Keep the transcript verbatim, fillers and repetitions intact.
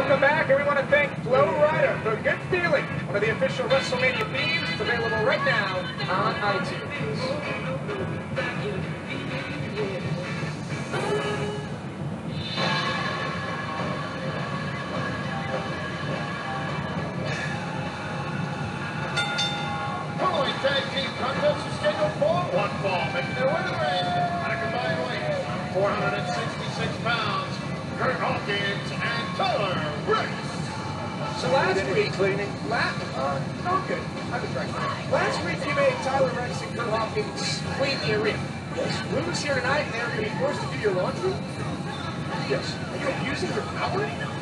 Welcome back, and we want to thank Flow Rider for Good Feeling, one of the official WrestleMania themes. It's available right now on iTunes. Following tag team contests are scheduled for one fall, making their way to the ring at a combined weight of four hundred sixty-six pounds. Curt Hawkins and Reks. So last week, last, uh, no good. I was right. Last week you made Tyler Reks and Curt Hawkins clean the arena. Yes. Lose here tonight, and they're going to be forced to do your laundry. Yes. Are you abusing your power?